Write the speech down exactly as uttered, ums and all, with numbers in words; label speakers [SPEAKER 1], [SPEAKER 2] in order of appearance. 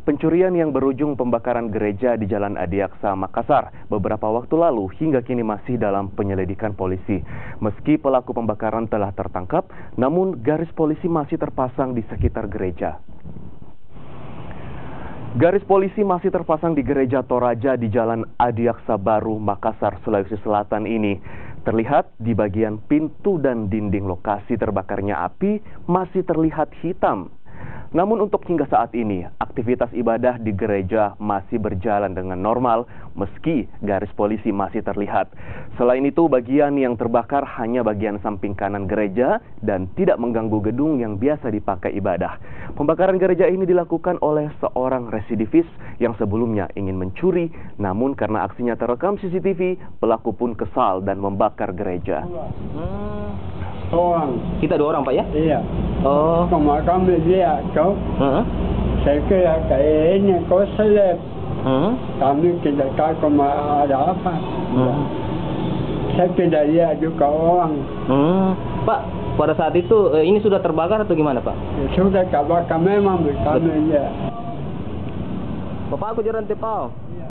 [SPEAKER 1] Pencurian yang berujung pembakaran gereja di Jalan Adiaksa, Makassar beberapa waktu lalu hingga kini masih dalam penyelidikan polisi. Meski pelaku pembakaran telah tertangkap, namun garis polisi masih terpasang di sekitar gereja. Garis polisi masih terpasang di Gereja Toraja di Jalan Adiaksa Baru, Makassar, Sulawesi Selatan ini. Terlihat di bagian pintu dan dinding lokasi terbakarnya api masih terlihat hitam. Namun untuk hingga saat ini, aktivitas ibadah di gereja masih berjalan dengan normal meski garis polisi masih terlihat. Selain itu, bagian yang terbakar hanya bagian samping kanan gereja dan tidak mengganggu gedung yang biasa dipakai ibadah. Pembakaran gereja ini dilakukan oleh seorang residivis yang sebelumnya ingin mencuri, namun karena aksinya terekam C C T V, pelaku pun kesal dan membakar gereja.
[SPEAKER 2] Hmm. Orang. Kita dua orang, Pak, ya?
[SPEAKER 3] Iya.
[SPEAKER 2] Oh.
[SPEAKER 3] Sama kami lihat, kau.
[SPEAKER 2] Uh-huh.
[SPEAKER 3] Saya kira kayaknya kau seleb.
[SPEAKER 2] Uh-huh.
[SPEAKER 3] Kami tidak tahu kau ada apa.
[SPEAKER 2] Uh-huh.
[SPEAKER 3] Saya tidak lihat juga orang.
[SPEAKER 2] Uh-huh. Pak, pada saat itu eh, ini sudah terbakar atau gimana, Pak?
[SPEAKER 3] Ya, sudah terbakar memang kami lihat.
[SPEAKER 2] Bapak aku jalan tepau.
[SPEAKER 3] Iya.